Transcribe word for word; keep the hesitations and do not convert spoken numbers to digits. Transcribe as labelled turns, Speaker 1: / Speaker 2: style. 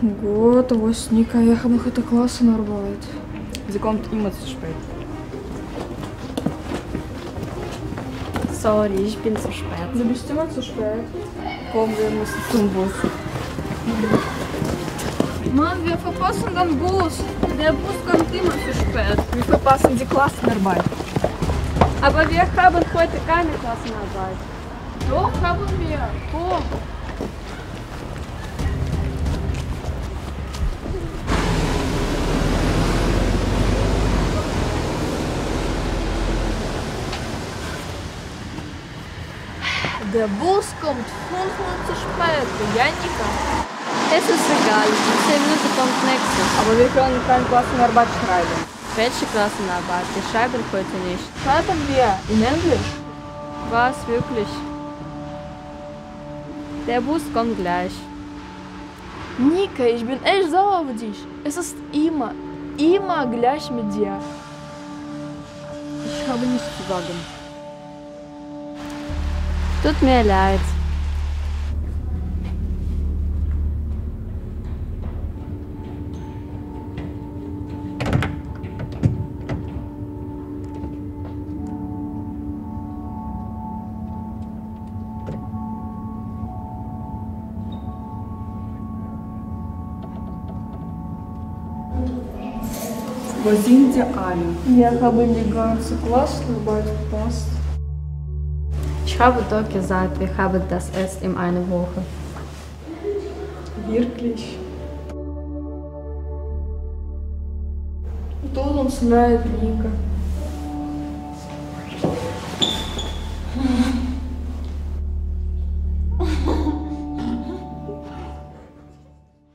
Speaker 1: Gott, wo ist Nika? Wir haben heute Klassenarbeit.
Speaker 2: Sie kommt immer zu spät.
Speaker 3: Sorry, ich bin zu spät.
Speaker 1: Du bist immer zu spät.
Speaker 2: Komm, wir müssen zum Bus.
Speaker 1: Mann, wir verpassen den Bus. Der Bus kommt immer zu spät.
Speaker 2: Wir verpassen die Klassenarbeit.
Speaker 3: Aber wir haben heute keine Klassenarbeit.
Speaker 1: Doch, haben wir. Komm. Der Bus kommt fünf Minuten zu spät. Ja, Nika?
Speaker 3: Es ist egal, in zehn Minuten kommt nächstes.
Speaker 2: Aber wir können keine Klassenarbeit schreiben.
Speaker 3: Welche Klassenarbeit? Wir schreiben heute nicht.
Speaker 1: Schreiben wir in Englisch.
Speaker 3: Was, wirklich? Der Bus kommt gleich.
Speaker 1: Nika, ich bin echt sauer auf dich. Es ist immer, immer gleich mit dir.
Speaker 2: Ich habe nichts zu sagen.
Speaker 3: Tut mir leid.
Speaker 2: Wo sind sie alle?
Speaker 1: Wir haben die ganze Klassenarbeit verpasst.
Speaker 3: Ich habe doch gesagt, wir haben das erst in einer Woche.
Speaker 2: Wirklich?
Speaker 1: Tut uns leid, Nika.